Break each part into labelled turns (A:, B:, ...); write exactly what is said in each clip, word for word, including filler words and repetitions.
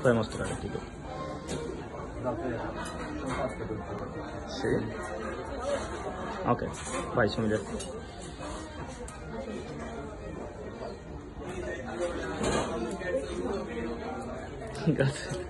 A: Fai mostrare tipo. Sì. Ok, vai, sono dietro. Grazie.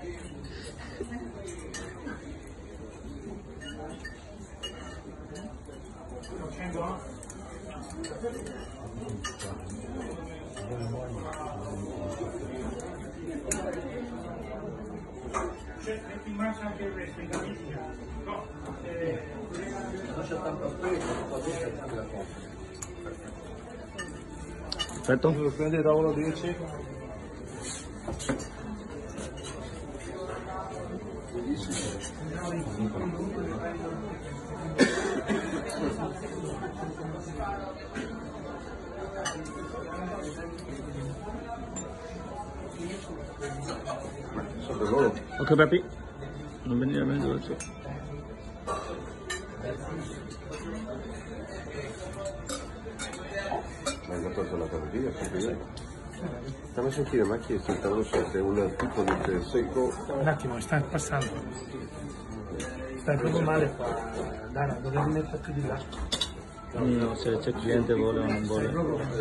A: Perfetto.
B: Prendi tavolo dieci.
A: Ok papi, non venire bene dolce.
B: Ma hai fatto la carottina, sempre io. Stavo a sentire, ma ha chiesto il tavolo sette, un tipo di tè secco.
C: Un attimo, stai passando. Stai proprio male qua. Dara, dovevi metterti di là.
A: No, se c'è cliente vuole o non vuole.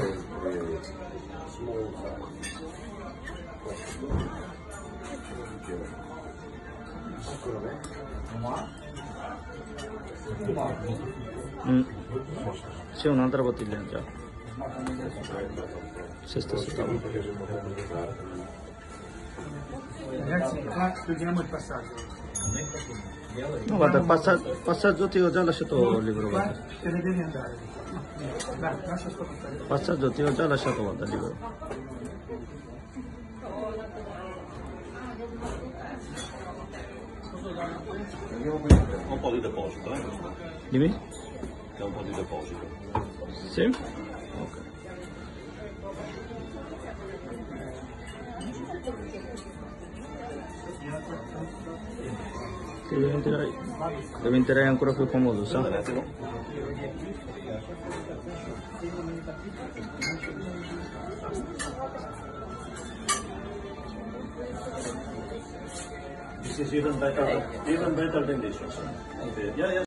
A: Mm. C'è un'altra bottiglia già. Se stesso tavolo.
C: Ragazzi, qua chiudiamo il passaggio.
A: No, guarda, il passaggio, passaggio ti ho già lasciato il libro,
C: Qua
A: guarda.
C: te ne devi andare. Dai, lascia sto passaggio.
A: Passaggio ti ho già lasciato, guarda, il libro.
B: Un po' di deposito, eh?
A: Dimmi?
B: C'è un po' di deposito.
A: Sì? Ok. Sì, diventerai, diventerai ancora più famoso, sa?
B: Un attimo. This is even better, even better than this one. Yeah, yeah.